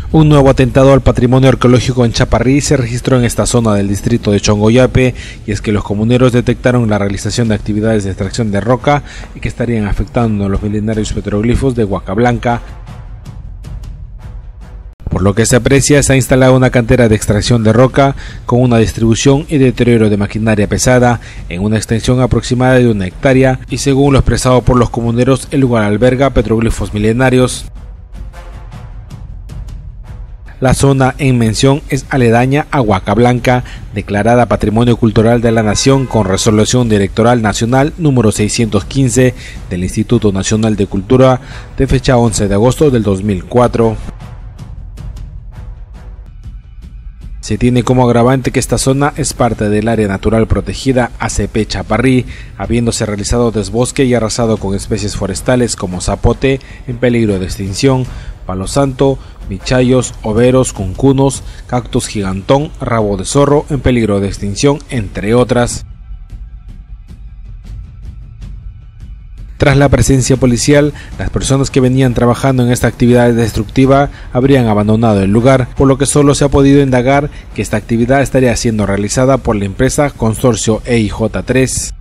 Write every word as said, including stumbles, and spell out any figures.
Un nuevo atentado al patrimonio arqueológico en Chaparrí se registró en esta zona del distrito de Chongoyape, y es que los comuneros detectaron la realización de actividades de extracción de roca y que estarían afectando a los milenarios petroglifos de Huaca Blanca. Por lo que se aprecia, se ha instalado una cantera de extracción de roca con una distribución y deterioro de maquinaria pesada en una extensión aproximada de una hectárea, y según lo expresado por los comuneros, el lugar alberga petroglifos milenarios. La zona en mención es aledaña a Huaca Blanca, declarada Patrimonio Cultural de la Nación con Resolución Directoral Nacional número seiscientos quince del Instituto Nacional de Cultura de fecha once de agosto del dos mil cuatro. Se tiene como agravante que esta zona es parte del área natural protegida A C P Chaparrí, habiéndose realizado desbosque y arrasado con especies forestales como zapote en peligro de extinción, palo santo, michayos, overos, cuncunos, cactus gigantón, rabo de zorro en peligro de extinción, entre otras. Tras la presencia policial, las personas que venían trabajando en esta actividad destructiva habrían abandonado el lugar, por lo que solo se ha podido indagar que esta actividad estaría siendo realizada por la empresa Consorcio E I J tres.